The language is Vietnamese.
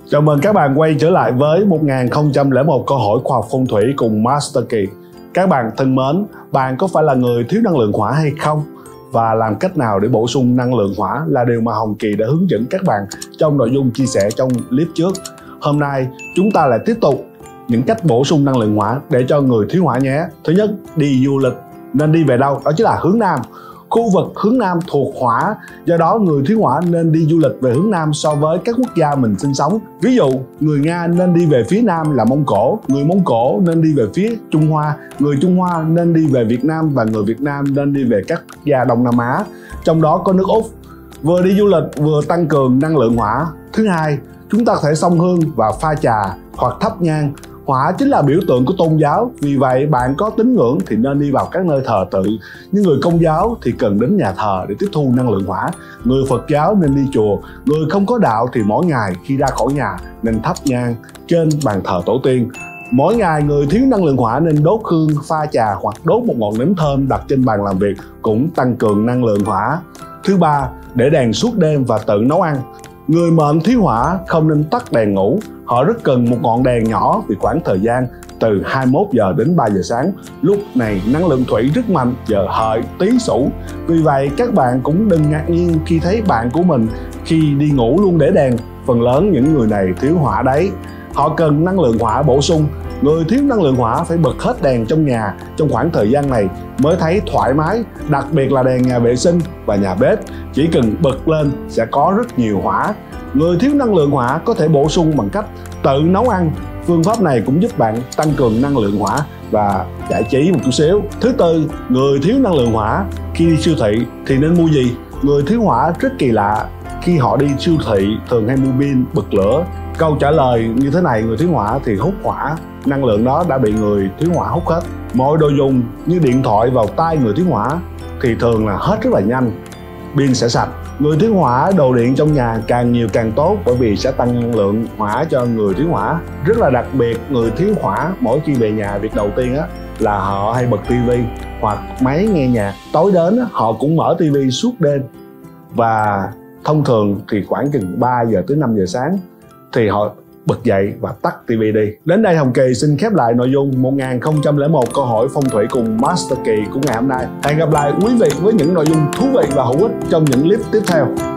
Chào mừng các bạn quay trở lại với 1001 câu hỏi khoa học phong thủy cùng Master Kỳ. Các bạn thân mến, bạn có phải là người thiếu năng lượng hỏa hay không? Và làm cách nào để bổ sung năng lượng hỏa là điều mà Hồng Kỳ đã hướng dẫn các bạn trong nội dung chia sẻ trong clip trước. Hôm nay chúng ta lại tiếp tục những cách bổ sung năng lượng hỏa để cho người thiếu hỏa nhé. Thứ nhất, đi du lịch. Nên đi về đâu? Đó chính là hướng Nam. Khu vực hướng Nam thuộc hỏa, do đó người thiếu hỏa nên đi du lịch về hướng Nam so với các quốc gia mình sinh sống. Ví dụ, người Nga nên đi về phía Nam là Mông Cổ, người Mông Cổ nên đi về phía Trung Hoa, người Trung Hoa nên đi về Việt Nam và người Việt Nam nên đi về các quốc gia Đông Nam Á, trong đó có nước Úc. Vừa đi du lịch vừa tăng cường năng lượng hỏa. Thứ hai, chúng ta có thể xông hương và pha trà hoặc thắp nhang. Hỏa chính là biểu tượng của tôn giáo, vì vậy bạn có tín ngưỡng thì nên đi vào các nơi thờ tự. Nhưng người Công giáo thì cần đến nhà thờ để tiếp thu năng lượng hỏa. Người Phật giáo nên đi chùa. Người không có đạo thì mỗi ngày khi ra khỏi nhà nên thắp nhang trên bàn thờ tổ tiên. Mỗi ngày người thiếu năng lượng hỏa nên đốt hương, pha trà hoặc đốt một ngọn nến thơm đặt trên bàn làm việc, cũng tăng cường năng lượng hỏa. Thứ ba, để đèn suốt đêm và tự nấu ăn. Người mệnh thiếu hỏa không nên tắt đèn ngủ. Họ rất cần một ngọn đèn nhỏ vì khoảng thời gian từ 21 giờ đến 3 giờ sáng. Lúc này năng lượng thủy rất mạnh, giờ hợi, Tý Sửu. Vì vậy các bạn cũng đừng ngạc nhiên khi thấy bạn của mình khi đi ngủ luôn để đèn. Phần lớn những người này thiếu hỏa đấy. Họ cần năng lượng hỏa bổ sung. Người thiếu năng lượng hỏa phải bật hết đèn trong nhà trong khoảng thời gian này mới thấy thoải mái, đặc biệt là đèn nhà vệ sinh và nhà bếp. Chỉ cần bật lên sẽ có rất nhiều hỏa. Người thiếu năng lượng hỏa có thể bổ sung bằng cách tự nấu ăn. Phương pháp này cũng giúp bạn tăng cường năng lượng hỏa và giải trí một chút xíu. Thứ tư, người thiếu năng lượng hỏa khi đi siêu thị thì nên mua gì? Người thiếu hỏa rất kỳ lạ, khi họ đi siêu thị thường hay mua pin, bật lửa. Câu trả lời như thế này, người thiếu hỏa thì hút hỏa, năng lượng đó đã bị người thiếu hỏa hút hết. Mọi đồ dùng như điện thoại vào tay người thiếu hỏa thì thường là hết rất là nhanh, pin sẽ sạch. Người thiếu hỏa đồ điện trong nhà càng nhiều càng tốt, bởi vì sẽ tăng năng lượng hỏa cho người thiếu hỏa. Rất là đặc biệt, người thiếu hỏa mỗi khi về nhà việc đầu tiên là họ hay bật tivi hoặc máy nghe nhạc. Tối đến họ cũng mở tivi suốt đêm, và thông thường thì khoảng chừng 3 giờ tới 5 giờ sáng thì họ bật dậy và tắt tivi đi. Đến đây Hồng Kỳ xin khép lại nội dung 1001 câu hỏi phong thủy cùng Master Kỳ của ngày hôm nay. Hẹn gặp lại quý vị với những nội dung thú vị và hữu ích trong những clip tiếp theo.